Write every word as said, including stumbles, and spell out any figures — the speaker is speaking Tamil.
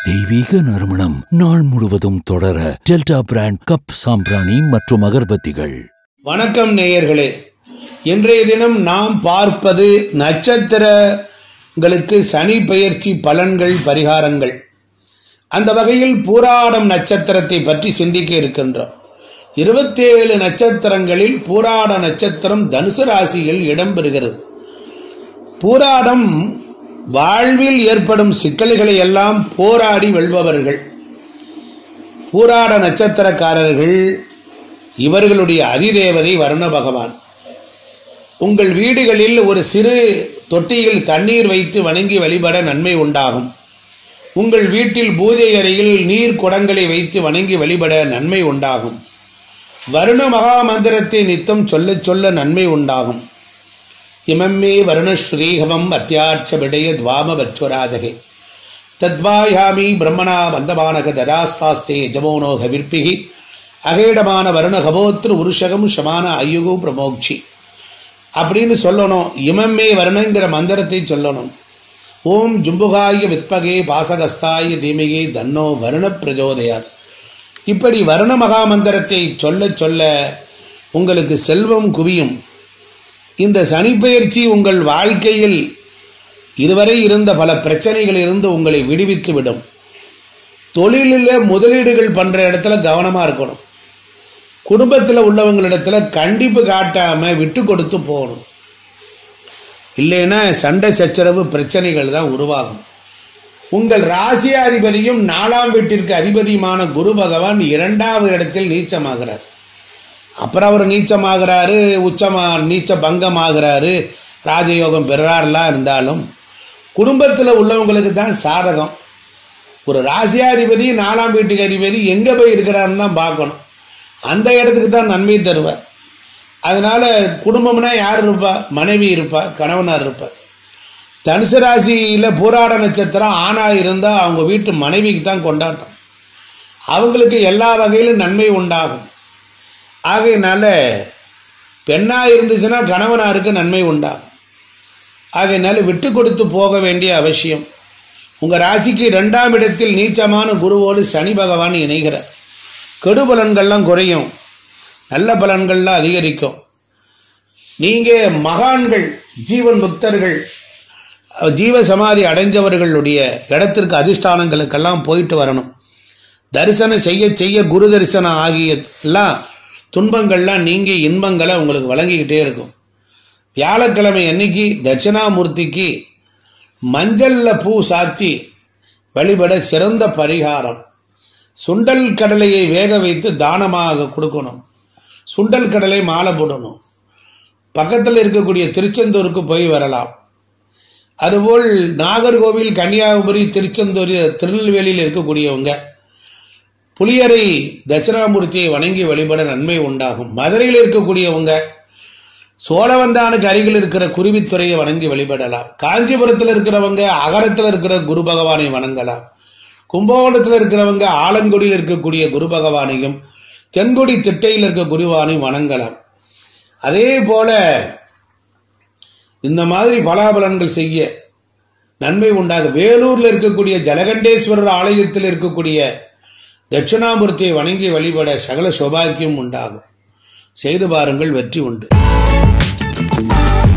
தெய்வீக நறுமணம் நாள் முழுவதும் தொடர டெல்டா பிராண்ட் கப் சாம்பிராணி மற்றும் அகர்பத்திகள். வணக்கம் நேயர்களே, இன்றைய தினம் நாம் பார்ப்பது நட்சத்திரங்களுக்கு சனி பெயர்ச்சி பலன்கள், பரிகாரங்கள். அந்த வகையில் பூராடம் நட்சத்திரத்தை பற்றி சிந்திக்க இருக்கின்றோம். இருபத்தி ஏழு நட்சத்திரங்களில் பூராட நட்சத்திரம் தனுசு ராசியில் இடம்பெறுகிறது. பூராடம் வாழ்வில் ஏற்படும் சிக்கல்களை எல்லாம் போராடி வெல்பவர்கள். பூராட நட்சத்திரக்காரர்கள், இவர்களுடைய அதிதேவதை வருண பகவான். உங்கள் வீடுகளில் ஒரு சிறு தொட்டியில் தண்ணீர் வைத்து வணங்கி வழிபட நன்மை உண்டாகும். உங்கள் வீட்டில் பூஜை அறையில் நீர் குடங்களை வைத்து வணங்கி வழிபட நன்மை உண்டாகும். வருண மகா மந்திரத்தை நித்தம் சொல்ல சொல்ல நன்மை உண்டாகும். இமம்மே வருண ஸ்ரீஹவம் அத்தியாட்ச விடய துவாம வச்சுராதகே தத்வாயாமி பிரம்மணா வந்தமானக ததாஸ்தாஸ்தே ஜமோனோக விற்பிகி அகேடமான வருண கபோத்ரு உருஷகம் சமான ஐயுகு பிரமோக்ஷி அப்படின்னு சொல்லணும். இமம்மே வருணங்கிற மந்திரத்தை சொல்லணும். ஓம் ஜும்புகாய வித்பகே பாசகஸ்தாய தீமிகே தன்னோ வருண பிரஜோதயார். இப்படி வருண மகா மந்திரத்தை சொல்ல சொல்ல உங்களுக்கு செல்வம் குவியும். இந்த சனி பெயர்ச்சி உங்கள் வாழ்க்கையில் இதுவரை இருந்த பல பிரச்சனைகள் இருந்து உங்களை விடுவித்து விடும். தொழிலில் முதலீடுகள் பண்ற இடத்துல கவனமா இருக்கணும். குடும்பத்தில் உள்ளவங்களிடத்துல கண்டிப்பு காட்டாம விட்டு கொடுத்து போகணும். இல்லைன்னா சண்டை சச்சரவு பிரச்சனைகள் தான் உருவாகும். உங்கள் ராசியாதிபதியும் நாலாம் வீட்டிற்கு அதிபதியுமான குரு பகவான் இரண்டாவது இடத்தில் நீச்சமாகிறார். அப்புறம் அவர் நீச்சமாகிறாரு, உச்சமா நீச்ச பங்கமாகிறாரு, ராஜயோகம் பெறாரெல்லாம் இருந்தாலும் குடும்பத்தில் உள்ளவங்களுக்கு தான் சாதகம். ஒரு ராசியாதிபதி நாலாம் வீட்டுக்கு அதிபதி எங்கே போய் இருக்கிறாருன்னு தான் பார்க்கணும். அந்த இடத்துக்கு தான் நன்மை தருவார். அதனால குடும்பம்னா யார் இருப்பா? மனைவி இருப்பா, கணவனார் இருப்பார். தனுசு ராசியில் பூராட நட்சத்திரம் ஆணா இருந்தால் அவங்க வீட்டு மனைவிக்கு தான் கொண்டாட்டம். அவங்களுக்கு எல்லா வகையிலும் நன்மை உண்டாகும். ஆகையினால பெண்ணா இருந்துச்சுன்னா கணவனாருக்கு நன்மை உண்டாகும். ஆகையினால விட்டு கொடுத்து போக வேண்டிய அவசியம். உங்க ராசிக்கு இரண்டாம் இடத்தில் நீச்சமான குருவோடு சனி பகவான் இணைகிறார். கெடு பலன்கள்லாம் குறையும், நல்ல பலன்கள்லாம் அதிகரிக்கும். நீங்க மகான்கள், ஜீவன் முக்தர்கள், ஜீவ சமாதி அடைஞ்சவர்களுடைய இடத்திற்கு அதிஷ்டானங்களுக்கெல்லாம் போயிட்டு வரணும். தரிசனம் செய்ய செய்ய குரு தரிசனம் ஆகிய எல்லாம் துன்பங்கள்லாம் நீங்கி இன்பங்களை உங்களுக்கு வழங்கிக்கிட்டே இருக்கும். வியாழக்கிழமை அன்னைக்கு தட்சிணாமூர்த்திக்கு மஞ்சள்ல பூ சாத்தி வழிபட சிறந்த பரிகாரம். சுண்டல் கடலையை வேக வைத்து தானமாக கொடுக்கணும். சுண்டல் கடலை மாலை போடணும். பக்கத்தில் இருக்கக்கூடிய திருச்செந்தூருக்கு போய் வரலாம். அதுபோல் நாகர்கோவில், கன்னியாகுமரி, திருச்செந்தூர், திருநெல்வேலியில் இருக்கக்கூடியவங்க புளியரை தட்சிணாமூர்த்தியை வணங்கி வழிபட நன்மை உண்டாகும். மதுரையில் இருக்கக்கூடியவங்க சோழவந்தானுக்கு அருகில் இருக்கிற குருவித்துறையை வணங்கி வழிபடலாம். காஞ்சிபுரத்தில் இருக்கிறவங்க அகரத்தில் இருக்கிற குரு பகவானை வணங்கலாம். கும்பகோணத்தில் இருக்கிறவங்க ஆலங்குடியில் இருக்கக்கூடிய குரு பகவானையும், தென்குடி திட்டையில் இருக்க குருவானையும் வணங்கலாம். அதே போல இந்த மாதிரி பலாபலன்கள் செய்ய நன்மை உண்டாகும். வேலூர்ல இருக்கக்கூடிய ஜலகண்டேஸ்வரர் ஆலயத்தில் இருக்கக்கூடிய தட்சிணாமூர்த்தியை வணங்கி வழிபட சகல சௌபாக்கியம் உண்டாகும். செய்து பாருங்கள், வெற்றி உண்டு.